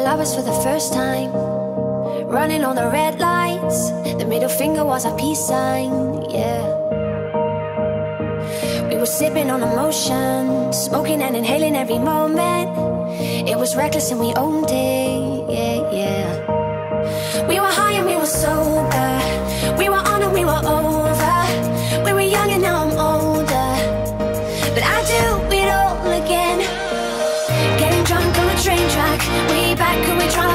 lovers for the first time, running on the red lights. The middle finger was our peace sign, yeah. We were sipping on emotion, smoking and inhaling every moment. It was reckless and we owned it, yeah, yeah. We were high and we were sober, we were on and we were over. We were young and now I'm older, but I do it all again. Getting drunk on a train track, way back when we tried